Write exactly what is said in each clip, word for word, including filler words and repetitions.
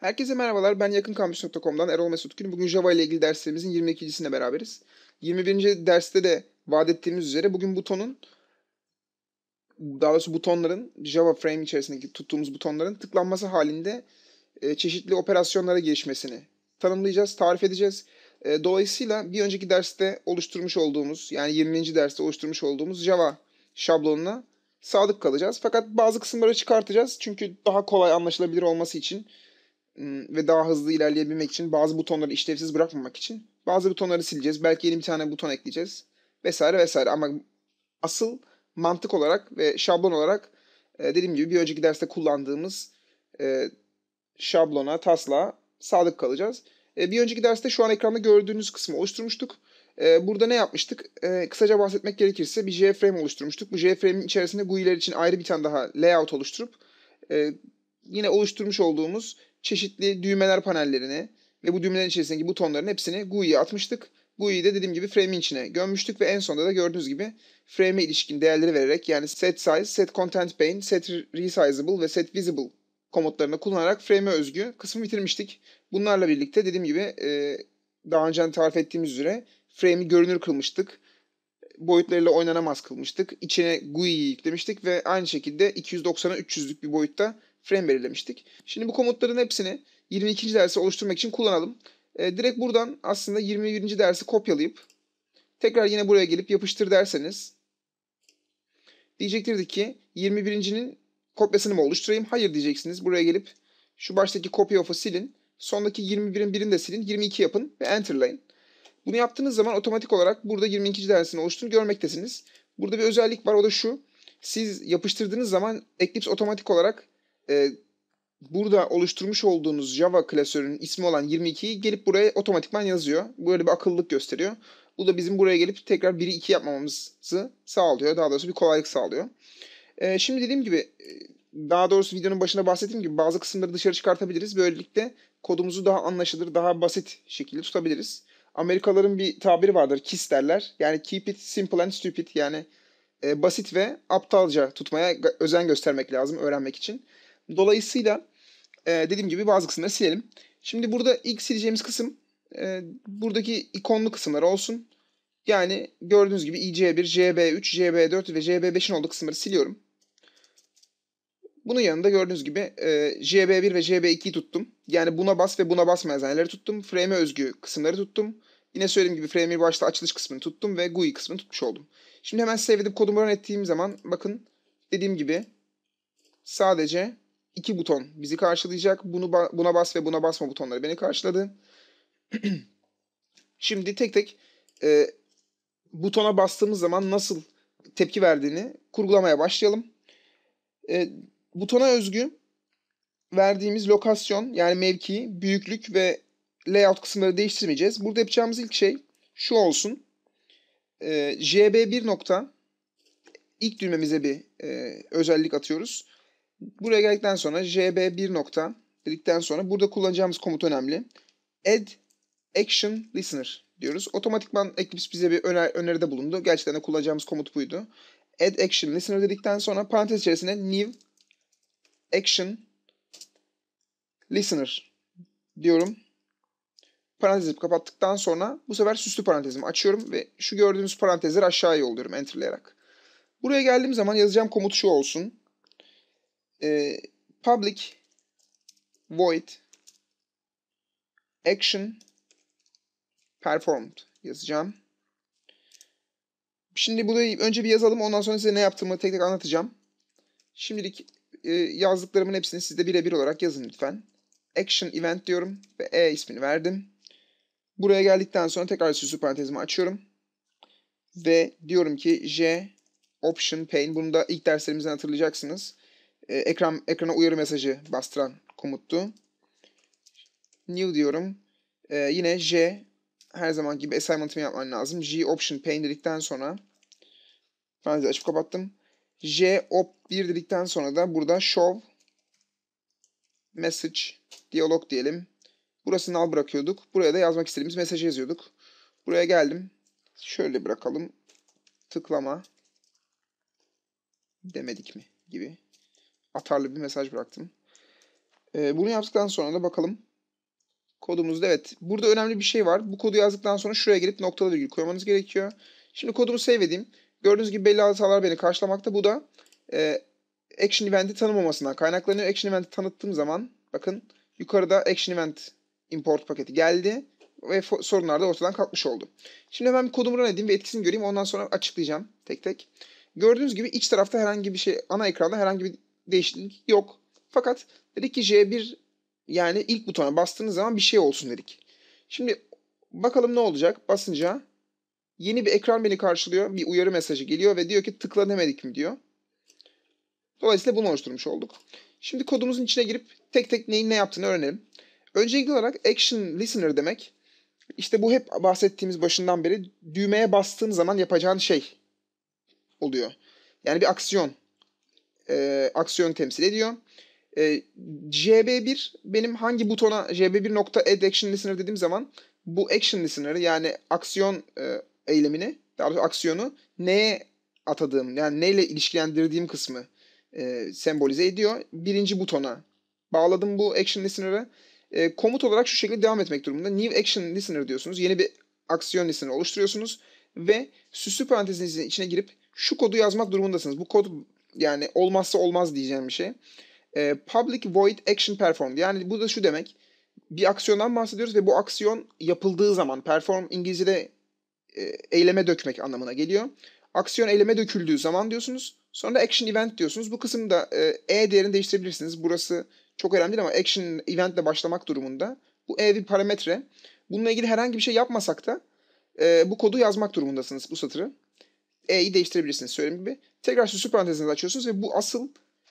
Herkese merhabalar. Ben yakınkampüs nokta com'dan Erol Mesut Gün. Bugün Java ile ilgili derslerimizin yirmi ikincisinde beraberiz. yirmi birinci derste de vaat ettiğimiz üzere bugün butonun, daha doğrusu butonların, Java Frame içerisindeki tuttuğumuz butonların tıklanması halinde e, çeşitli operasyonlara girişmesini tanımlayacağız, tarif edeceğiz. E, dolayısıyla bir önceki derste oluşturmuş olduğumuz, yani yirminci derste oluşturmuş olduğumuz Java şablonuna sadık kalacağız. Fakat bazı kısımları çıkartacağız. Çünkü daha kolay anlaşılabilir olması için ve daha hızlı ilerleyebilmek için, bazı butonları işlevsiz bırakmamak için bazı butonları sileceğiz. Belki yeni bir tane buton ekleyeceğiz. Vesaire vesaire. Ama asıl mantık olarak ve şablon olarak e, dediğim gibi bir önceki derste kullandığımız e, şablona, taslağa sadık kalacağız. E, bir önceki derste şu an ekranda gördüğünüz kısmı oluşturmuştuk. E, burada ne yapmıştık? E, kısaca bahsetmek gerekirse bir JFrame oluşturmuştuk. Bu JFrame'in içerisinde G U I'ler için ayrı bir tane daha layout oluşturup e, yine oluşturmuş olduğumuz çeşitli düğmeler panellerini ve bu düğmelerin içerisindeki butonların hepsini G U I'ye atmıştık. G U I'yi de dediğim gibi frame'in içine gömmüştük ve en sonunda da gördüğünüz gibi frame'e ilişkin değerleri vererek, yani set size, set content pane, set resizable ve set visible komutlarını kullanarak frame'e özgü kısmı bitirmiştik. Bunlarla birlikte dediğim gibi e, daha önce tarif ettiğimiz üzere frame'i görünür kılmıştık. Boyutlarıyla oynanamaz kılmıştık. İçine G U I'yi yüklemiştik ve aynı şekilde iki yüz doksana üç yüzlük bir boyutta frame belirlemiştik. Şimdi bu komutların hepsini yirmi ikinci dersi oluşturmak için kullanalım. E, direkt buradan aslında yirmi birinci dersi kopyalayıp tekrar yine buraya gelip yapıştır derseniz diyecektirdik ki yirmi birincinin kopyasını mı oluşturayım? Hayır diyeceksiniz. Buraya gelip şu baştaki copy of'u silin. Sondaki yirmi birin birini de silin. yirmi iki yapın ve enter'layın. Bunu yaptığınız zaman otomatik olarak burada yirmi ikinci dersin oluştuğunu görmektesiniz. Burada bir özellik var, o da şu. Siz yapıştırdığınız zaman Eclipse otomatik olarak e, burada oluşturmuş olduğunuz Java klasörünün ismi olan yirmi ikiyi gelip buraya otomatikman yazıyor. Böyle bir akıllılık gösteriyor. Bu da bizim buraya gelip tekrar biri iki yapmamamızı sağlıyor. Daha doğrusu bir kolaylık sağlıyor. Ee, şimdi dediğim gibi, daha doğrusu videonun başında bahsettiğim gibi bazı kısımları dışarı çıkartabiliriz. Böylelikle kodumuzu daha anlaşılır, daha basit şekilde tutabiliriz. Amerikalıların bir tabiri vardır, KISS derler. Yani keep it simple and stupid. Yani e, basit ve aptalca tutmaya özen göstermek lazım öğrenmek için. Dolayısıyla e, dediğim gibi bazı kısımları silelim. Şimdi burada ilk sileceğimiz kısım e, buradaki ikonlu kısımlar olsun. Yani gördüğünüz gibi i c bir, j b üç, j b dört ve j b beşin olduğu kısımları siliyorum. Bunun yanında gördüğünüz gibi e, j b bir ve j b ikiyi tuttum. Yani buna bas ve buna basma yazanları tuttum. Frame'e özgü kısımları tuttum. Yine söylediğim gibi frame'i başta açılış kısmını tuttum ve G U I kısmını tutmuş oldum. Şimdi hemen save edip kodumu run ettiğim zaman bakın dediğim gibi sadece iki buton bizi karşılayacak. Bunu buna bas ve buna basma butonları beni karşıladı. Şimdi tek tek e, butona bastığımız zaman nasıl tepki verdiğini kurgulamaya başlayalım. E, butona özgü verdiğimiz lokasyon, yani mevki, büyüklük ve layout kısımları değiştirmeyeceğiz. Burada yapacağımız ilk şey şu olsun. E, j b bir nokta ilk düğmemize bir e, özellik atıyoruz. Buraya geldikten sonra j b bir nokta dedikten sonra burada kullanacağımız komut önemli. Add Action Listener diyoruz. Otomatikman Eclipse bize bir öner öneride bulundu. Gerçekten de kullanacağımız komut buydu. Add Action Listener dedikten sonra parantez içerisinde New Action Listener diyorum. Parantezi kapattıktan sonra bu sefer süslü parantezimi açıyorum ve şu gördüğünüz parantezleri aşağıya yolluyorum enterlayarak. Buraya geldiğim zaman yazacağım komut şu olsun. Ee, public void action performed yazacağım. Şimdi burayı önce bir yazalım. Ondan sonra size ne yaptığımı tek tek anlatacağım. Şimdilik e, yazdıklarımın hepsini siz de birebir olarak yazın lütfen. Action event diyorum ve E ismini verdim. Buraya geldikten sonra tekrar süslü parantezimi açıyorum. Ve diyorum ki J option pane. Bunu da ilk derslerimizden hatırlayacaksınız. E, ekran ekrana uyarı mesajı bastıran komuttu. New diyorum. E, yine J, her zaman gibi assignment'ımı yapman lazım. J option pane dedikten sonra parantezi açıp kapattım. J op bir dedikten sonra da burada show message diyalog diyelim. Burasını al bırakıyorduk. Buraya da yazmak istediğimiz mesajı yazıyorduk. Buraya geldim. Şöyle bırakalım. Tıklama demedik mi gibi atarlı bir mesaj bıraktım. Ee, bunu yaptıktan sonra da bakalım. Kodumuzda evet. Burada önemli bir şey var. Bu kodu yazdıktan sonra şuraya gelip noktalı virgül koymanız gerekiyor. Şimdi kodumu save edeyim. Gördüğünüz gibi belli hatalar beni karşılamakta. Bu da e, action event'i tanımamasından kaynaklanıyor. Action event'i tanıttığım zaman bakın yukarıda action event import paketi geldi ve sorunlar da ortadan kalkmış oldu. Şimdi hemen bir kodumu run edeyim ve etkisini göreyim. Ondan sonra açıklayacağım tek tek. Gördüğünüz gibi iç tarafta herhangi bir şey, ana ekranda herhangi bir değişiklik yok. Fakat dedik ki J bir, yani ilk butona bastığınız zaman bir şey olsun dedik. Şimdi bakalım ne olacak? Basınca yeni bir ekran beni karşılıyor. Bir uyarı mesajı geliyor ve diyor ki tıkla demedik mi diyor. Dolayısıyla bunu oluşturmuş olduk. Şimdi kodumuzun içine girip tek tek neyin ne yaptığını öğrenelim. Öncelikli olarak action listener demek, İşte bu hep bahsettiğimiz başından beri düğmeye bastığın zaman yapacağın şey oluyor. Yani bir aksiyon. E, aksiyon temsil ediyor. E, J B bir benim hangi butona J B bir nokta add action listener dediğim zaman bu action listener'ı, yani aksiyon e, eylemini, daha doğrusu aksiyonu neye atadığım, yani neyle ilişkilendirdiğim kısmı e, sembolize ediyor. Birinci butona bağladım bu action listener'ı. E, komut olarak şu şekilde devam etmek durumunda. New action listener diyorsunuz. Yeni bir aksiyon listener oluşturuyorsunuz ve süslü parantezinizin içine girip şu kodu yazmak durumundasınız. Bu kod yani olmazsa olmaz diyeceğim bir şey. E, public void action performed. Yani bu da şu demek. Bir aksiyondan bahsediyoruz ve bu aksiyon yapıldığı zaman, perform İngilizce'de e, eyleme dökmek anlamına geliyor. Aksiyon eyleme döküldüğü zaman diyorsunuz. Sonra da action event diyorsunuz. Bu kısımda e, e değerini değiştirebilirsiniz. Burası çok önemli değil ama action event ile başlamak durumunda. Bu e bir parametre. Bununla ilgili herhangi bir şey yapmasak da e, bu kodu yazmak durumundasınız, bu satırı. E'yi değiştirebilirsiniz söylediğim gibi. Tekrar süslü parantezinizi açıyorsunuz ve bu asıl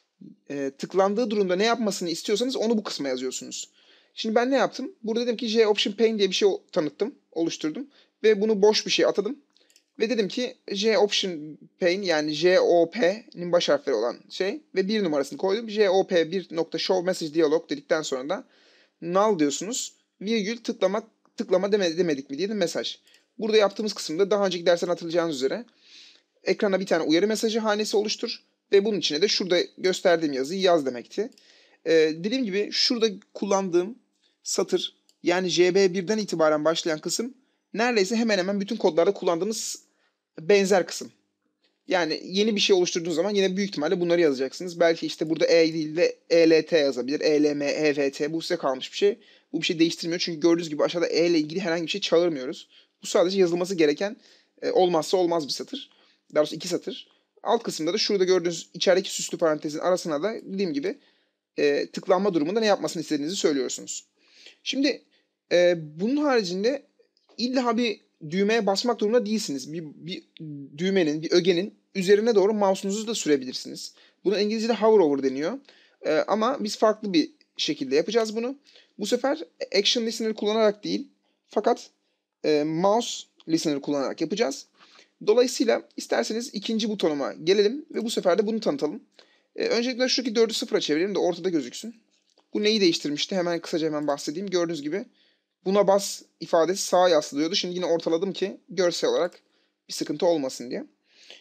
e, tıklandığı durumda ne yapmasını istiyorsanız onu bu kısma yazıyorsunuz. Şimdi ben ne yaptım? Burada dedim ki J Option Pane diye bir şey tanıttım, oluşturdum. Ve bunu boş bir şey atadım. Ve dedim ki J Option Pane, yani J O P'nin baş harfleri olan şey ve bir numarasını koydum. J O P bir nokta show message dialog dedikten sonra da null diyorsunuz. Virgül tıklamak tıklama demedi, demedik mi diye de mesaj. Burada yaptığımız kısımda daha önceki dersten hatırlayacağınız üzere ekrana bir tane uyarı mesajı hanesi oluştur ve bunun içine de şurada gösterdiğim yazıyı yaz demekti. Ee, dediğim gibi şurada kullandığım satır, yani J B birden itibaren başlayan kısım neredeyse hemen hemen bütün kodlarda kullandığımız benzer kısım. Yani yeni bir şey oluşturduğunuz zaman yine büyük ihtimalle bunları yazacaksınız. Belki işte burada E değil de E L T yazabilir. E L M, E V T, bu size kalmış bir şey. Bu bir şey değiştirmiyor çünkü gördüğünüz gibi aşağıda E ile ilgili herhangi bir şey çağırmıyoruz. Bu sadece yazılması gereken e, olmazsa olmaz bir satır. Daha doğrusu iki satır. Alt kısımda da şurada gördüğünüz içerideki süslü parantezin arasına da dediğim gibi e, tıklanma durumunda ne yapmasını istediğinizi söylüyorsunuz. Şimdi e, bunun haricinde illa bir düğmeye basmak durumunda değilsiniz. Bir, bir düğmenin, bir ögenin üzerine doğru mouse'unuzu da sürebilirsiniz. Buna İngilizce'de hover over deniyor. E, ama biz farklı bir şekilde yapacağız bunu. Bu sefer action listener kullanarak değil, fakat e, mouse listener kullanarak yapacağız. Dolayısıyla isterseniz ikinci butonuma gelelim ve bu sefer de bunu tanıtalım. E, öncelikle şuradaki dördü sıfıra çevirelim de ortada gözüksün. Bu neyi değiştirmişti? Hemen kısaca hemen bahsedeyim. Gördüğünüz gibi buna bas ifadesi sağa yaslıyordu. Şimdi yine ortaladım ki görsel olarak bir sıkıntı olmasın diye.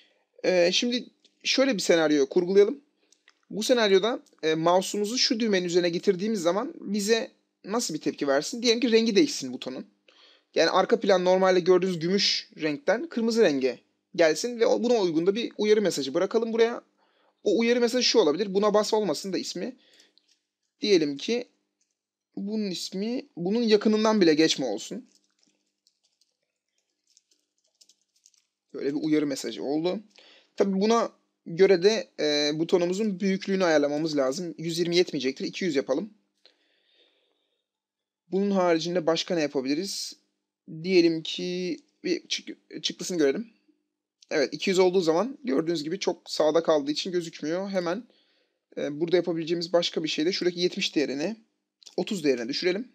Ee, şimdi şöyle bir senaryo kurgulayalım. Bu senaryoda e, mouse'umuzu şu düğmenin üzerine getirdiğimiz zaman bize nasıl bir tepki versin? Diyelim ki rengi değişsin butonun. Yani arka plan normalde gördüğünüz gümüş renkten kırmızı renge gelsin ve buna uygun da bir uyarı mesajı bırakalım buraya. O uyarı mesajı şu olabilir. Buna bas olmasın da ismi. Diyelim ki bunun ismi bunun yakınından bile geçme olsun. Böyle bir uyarı mesajı oldu. Tabii buna göre de e, butonumuzun büyüklüğünü ayarlamamız lazım. yüz yirmi yetmeyecektir. iki yüz yapalım. Bunun haricinde başka ne yapabiliriz? Diyelim ki bir çık çıktısını görelim. Evet, iki yüz olduğu zaman gördüğünüz gibi çok sağda kaldığı için gözükmüyor. Hemen e, burada yapabileceğimiz başka bir şey de şuradaki yetmiş değerini otuz değerine düşürelim.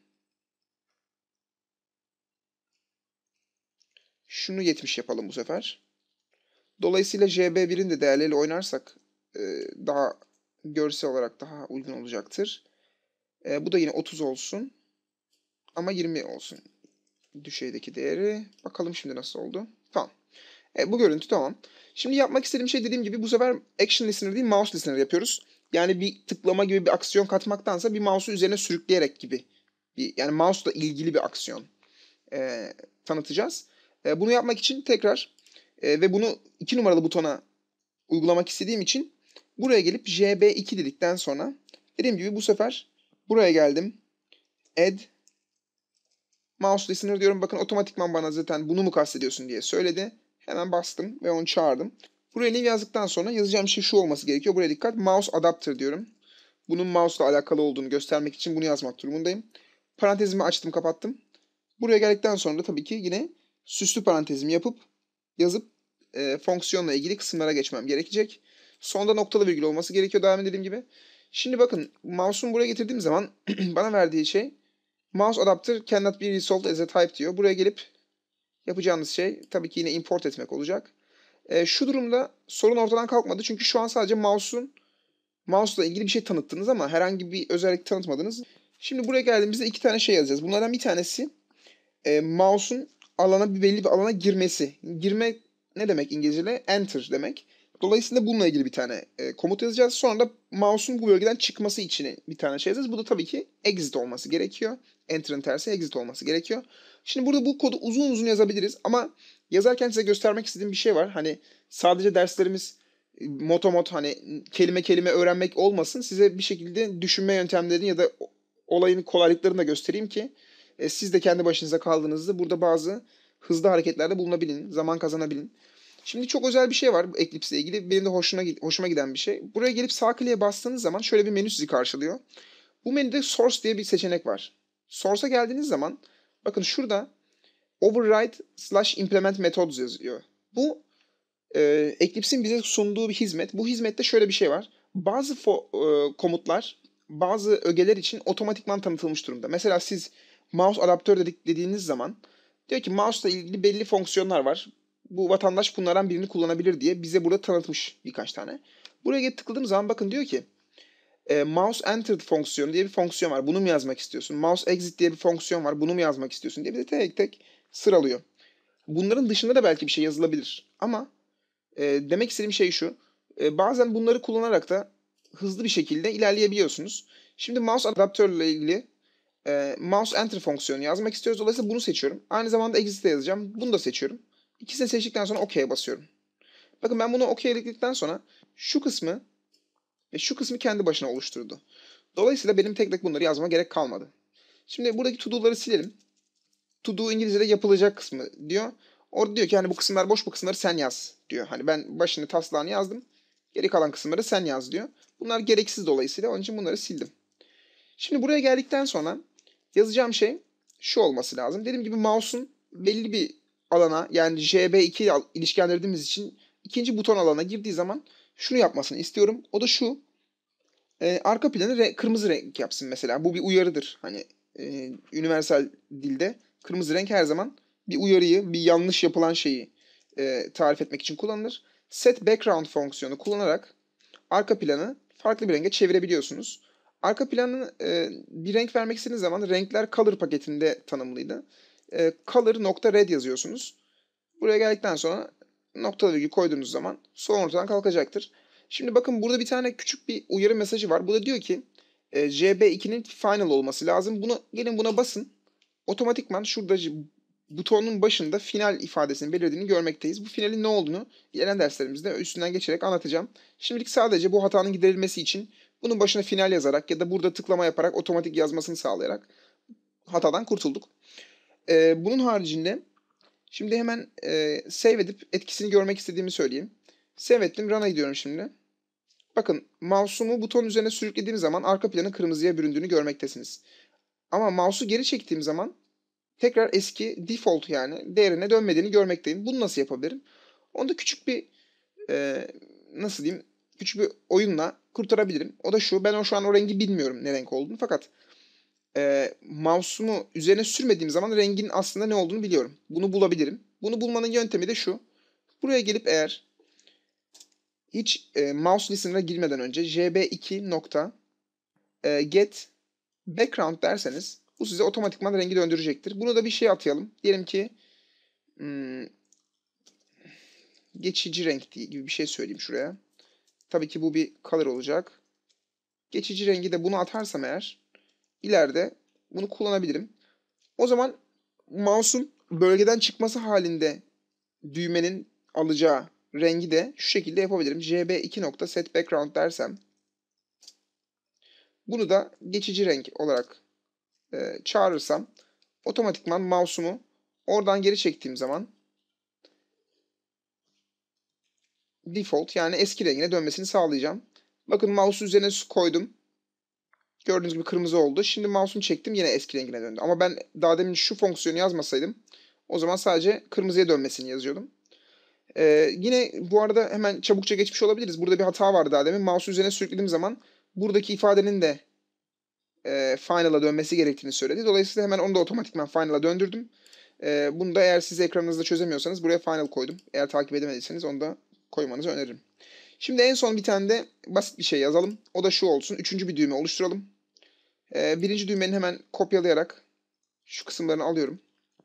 Şunu yetmiş yapalım bu sefer. Dolayısıyla J B birin de değerleriyle oynarsak e, daha görsel olarak daha uygun olacaktır. E, bu da yine otuz olsun. Ama yirmi olsun. Düşeydeki değeri. Bakalım şimdi nasıl oldu. Tamam. E, bu görüntü tamam. Şimdi yapmak istediğim şey dediğim gibi bu sefer action listener değil mouse listener yapıyoruz. Yani bir tıklama gibi bir aksiyon katmaktansa bir mouse'u üzerine sürükleyerek gibi. Bir, yani mouse'la ilgili bir aksiyon e, tanıtacağız. E, bunu yapmak için tekrar e, ve bunu iki numaralı butona uygulamak istediğim için buraya gelip J B iki dedikten sonra dediğim gibi bu sefer buraya geldim. Add mouse listener diyorum. Bakın otomatikman bana zaten bunu mu kastediyorsun diye söyledi. Hemen bastım ve onu çağırdım. Buraya new yazdıktan sonra yazacağım şey şu olması gerekiyor. Buraya dikkat. Mouse adapter diyorum. Bunun mouse ile alakalı olduğunu göstermek için bunu yazmak durumundayım. Parantezimi açtım, kapattım. Buraya geldikten sonra da tabii ki yine süslü parantezimi yapıp yazıp e, fonksiyonla ilgili kısımlara geçmem gerekecek. Sonda noktalı virgül olması gerekiyor devam dediğim gibi. Şimdi bakın mouse'umu buraya getirdiğim zaman bana verdiği şey mouse adapter cannot be resolved as a type diyor. Buraya gelip yapacağınız şey tabii ki yine import etmek olacak. E, şu durumda sorun ortadan kalkmadı. Çünkü şu an sadece mouse'un mouse'la ilgili bir şey tanıttınız ama herhangi bir özellik tanıtmadınız. Şimdi buraya geldiğimizde iki tane şey yazacağız. Bunlardan bir tanesi e, mouse'un alana bir belli bir alana girmesi. Girme ne demek İngilizce'de? Enter demek. Dolayısıyla bununla ilgili bir tane e, komut yazacağız. Sonra da mouse'un bu bölgeden çıkması için bir tane şey yazacağız. Bu da tabii ki exit olması gerekiyor. Enter'ın tersi exit olması gerekiyor. Şimdi burada bu kodu uzun uzun yazabiliriz ama yazarken size göstermek istediğim bir şey var. Hani sadece derslerimiz e, motomot hani kelime kelime öğrenmek olmasın. Size bir şekilde düşünme yöntemlerini ya da olayın kolaylıklarını da göstereyim ki e, siz de kendi başınıza kaldığınızda burada bazı hızlı hareketlerde bulunabilin, zaman kazanabilin. Şimdi çok özel bir şey var bu Eclipse ile ilgili. Benim de hoşuna, hoşuma giden bir şey. Buraya gelip sağ kliğe bastığınız zaman şöyle bir menü sizi karşılıyor. Bu menüde Source diye bir seçenek var. Source'a geldiğiniz zaman bakın şurada Override slash Implement Methods yazıyor. Bu e, Eclipse'in bize sunduğu bir hizmet. Bu hizmette şöyle bir şey var. Bazı fo- e, komutlar, bazı ögeler için otomatikman tanıtılmış durumda. Mesela siz mouse adaptör dedik dediğiniz zaman diyor ki mouse ile ilgili belli fonksiyonlar var. Bu vatandaş bunlardan birini kullanabilir diye bize burada tanıtmış birkaç tane. Buraya gelip tıkladığım zaman bakın diyor ki e, mouse entered fonksiyonu diye bir fonksiyon var. Bunu mu yazmak istiyorsun? Mouse exit diye bir fonksiyon var. Bunu mu yazmak istiyorsun diye bir de tek tek sıralıyor. Bunların dışında da belki bir şey yazılabilir. Ama e, demek istediğim şey şu. E, bazen bunları kullanarak da hızlı bir şekilde ilerleyebiliyorsunuz. Şimdi mouse adaptörle ilgili e, mouse enter fonksiyonu yazmak istiyoruz. Dolayısıyla bunu seçiyorum. Aynı zamanda exit'e yazacağım. Bunu da seçiyorum. İkisini seçtikten sonra OK'ye basıyorum. Bakın ben bunu OK'ledikten sonra şu kısmı ve şu kısmı kendi başına oluşturdu. Dolayısıyla benim tek tek bunları yazmama gerek kalmadı. Şimdi buradaki to do'ları silelim. To do İngilizce'de yapılacak kısmı diyor. Orada diyor ki hani bu kısımlar boş, bu kısımları sen yaz diyor. Hani ben başını taslağını yazdım. Geri kalan kısımları sen yaz diyor. Bunlar gereksiz dolayısıyla onun için bunları sildim. Şimdi buraya geldikten sonra yazacağım şey şu olması lazım. Dediğim gibi mouse'un belli bir alana yani J B iki ile ilişkilendirdiğimiz için ikinci buton alana girdiği zaman şunu yapmasını istiyorum. O da şu. E, arka planı re- kırmızı renk yapsın mesela. Bu bir uyarıdır. Hani e, universal dilde kırmızı renk her zaman bir uyarıyı, bir yanlış yapılan şeyi e, tarif etmek için kullanılır. Set background fonksiyonu kullanarak arka planı farklı bir renge çevirebiliyorsunuz. Arka planı e, bir renk vermek istediğiniz zaman renkler color paketinde tanımlıydı. E, color.red yazıyorsunuz. Buraya geldikten sonra noktalı virgül koyduğunuz zaman sorun ortadan kalkacaktır. Şimdi bakın burada bir tane küçük bir uyarı mesajı var. Bu da diyor ki e, J B ikinin final olması lazım. Bunu gelin buna basın. Otomatikman şurada butonun başında final ifadesinin belirlediğini görmekteyiz. Bu finalin ne olduğunu ilerleyen derslerimizde üstünden geçerek anlatacağım. Şimdilik sadece bu hatanın giderilmesi için bunun başına final yazarak ya da burada tıklama yaparak otomatik yazmasını sağlayarak hatadan kurtulduk. Ee, bunun haricinde şimdi hemen e, save edip etkisini görmek istediğimi söyleyeyim. Save ettim, run'a gidiyorum şimdi. Bakın mouse'umu butonun üzerine sürüklediğim zaman arka planın kırmızıya büründüğünü görmektesiniz. Ama mouse'u geri çektiğim zaman tekrar eski default yani değerine dönmediğini görmekteyim. Bunu nasıl yapabilirim? Onu da küçük bir e, nasıl diyeyim küçük bir oyunla kurtarabilirim. O da şu, ben o şu an o rengi bilmiyorum ne renk olduğunu fakat e, mouse'umu üzerine sürmediğim zaman rengin aslında ne olduğunu biliyorum. Bunu bulabilirim. Bunu bulmanın yöntemi de şu. Buraya gelip eğer hiç e, mouse listener'a girmeden önce j b iki nokta e, get background derseniz bu size otomatikman rengi döndürecektir. Bunu da bir şey atayalım. Diyelim ki hmm, geçici renk diye gibi bir şey söyleyeyim şuraya. Tabii ki bu bir color olacak. Geçici rengi de bunu atarsam eğer ileride bunu kullanabilirim. O zaman mouse'un bölgeden çıkması halinde düğmenin alacağı rengi de şu şekilde yapabilirim. J B iki nokta set background dersem bunu da geçici renk olarak e, çağırırsam otomatikman mouse'umu oradan geri çektiğim zaman default yani eski rengine dönmesini sağlayacağım. Bakın mouse'u üzerine koydum. Gördüğünüz gibi kırmızı oldu. Şimdi mouse'umu çektim yine eski rengine döndü. Ama ben daha demin şu fonksiyonu yazmasaydım o zaman sadece kırmızıya dönmesini yazıyordum. Ee, yine bu arada hemen çabukça geçmiş olabiliriz. Burada bir hata vardı daha demin. Mouse'u üzerine sürüklediğim zaman buradaki ifadenin de e, final'a dönmesi gerektiğini söyledi. Dolayısıyla hemen onu da otomatikman final'a döndürdüm. E, bunu da eğer siz ekranınızda çözemiyorsanız buraya final koydum. Eğer takip edemediyseniz onu da koymanızı öneririm. Şimdi en son bir tane de basit bir şey yazalım. O da şu olsun. Üçüncü bir düğme oluşturalım. E, birinci düğmenin hemen kopyalayarak şu kısımlarını alıyorum.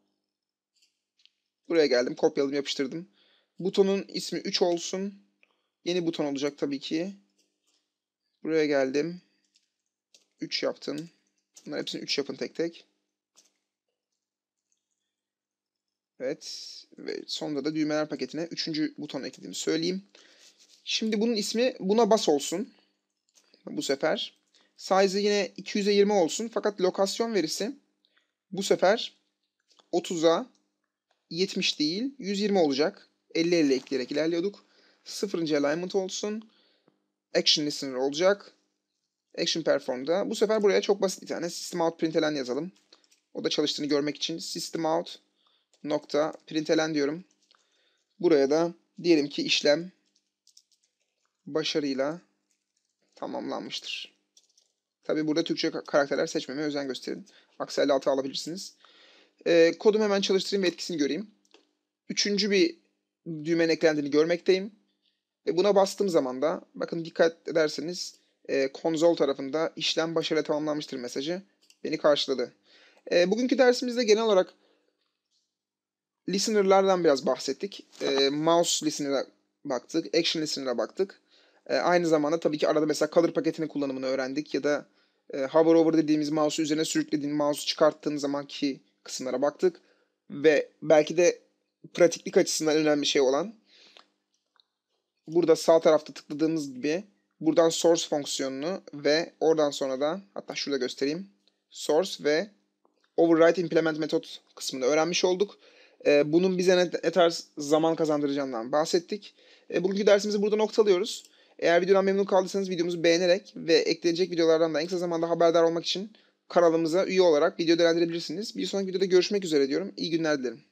Buraya geldim. Kopyaladım, yapıştırdım. Butonun ismi üç olsun. Yeni buton olacak tabii ki. Buraya geldim. üç yaptım. Bunların hepsini üç yapın tek tek. Evet. Ve sonunda da düğmeler paketine üçüncü buton eklediğimi söyleyeyim. Şimdi bunun ismi buna bas olsun. Bu sefer. Size'ı yine iki yüze yirmi olsun. Fakat lokasyon verisi bu sefer otuza yetmiş değil yüz yirmi olacak. elli elli ekleyerek ilerliyorduk. Sıfırıncı alignment olsun. Action listener olacak. Action perform'da. Bu sefer buraya çok basit bir tane system out println yazalım. O da çalıştığını görmek için system out nokta println diyorum. Buraya da diyelim ki işlem başarıyla tamamlanmıştır. Tabi burada Türkçe karakterler seçmemeye özen gösterin. Aksi halde hata alabilirsiniz. Ee, kodumu hemen çalıştırayım ve etkisini göreyim. Üçüncü bir düğmenin eklendiğini görmekteyim. Ve buna bastığım zaman da bakın dikkat ederseniz e, konsol tarafında işlem başarıyla tamamlanmıştır mesajı beni karşıladı. E, bugünkü dersimizde genel olarak listener'lardan biraz bahsettik. E, mouse listener'a baktık, action listener'a baktık. E, aynı zamanda tabii ki arada mesela color paketinin kullanımını öğrendik ya da e, hover over dediğimiz mouse'u üzerine sürüklediğin, mouse'u çıkarttığın zamanki kısımlara baktık. Ve belki de pratiklik açısından önemli şey olan burada sağ tarafta tıkladığımız gibi buradan source fonksiyonunu ve oradan sonra da hatta şurada göstereyim. Source ve override implement metot kısmını öğrenmiş olduk. Ee, bunun bize ne, ne tarz zaman kazandıracağından bahsettik. Ee, bugünkü dersimizi burada noktalıyoruz. Eğer videodan memnun kaldıysanız videomuzu beğenerek ve eklenecek videolardan da en kısa zamanda haberdar olmak için kanalımıza üye olarak video değerlendirebilirsiniz. Bir sonraki videoda görüşmek üzere diyorum. İyi günler dilerim.